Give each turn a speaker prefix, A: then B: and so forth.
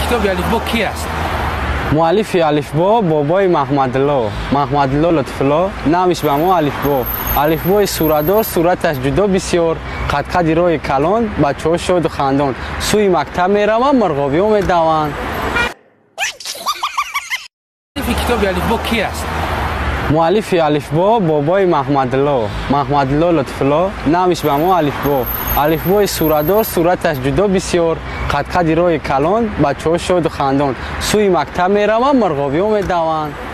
A: کتاب الفبا کی است؟
B: مؤلف الفبا بابای محمدالله لطف‌الله. نامش به ما الفبا. الفبا سوره‌دار، صورتش جدا بسیار، قد روی کلان، بچه‌ها شاد و خندان. سوی مکتب میروند، مرغابی‌ها میدوند.
A: مؤلف کتاب الفبا کی است؟
B: مؤلف الفبا بابای محمدالله لطف‌الله. نامش به ما الفبا. الفبا سوره‌دار، صورتش جدا بسیار، قد روی کلان، بچه‌ها شاد و خندان. سوی مکتب میروند، مرغابی‌ها میدوند.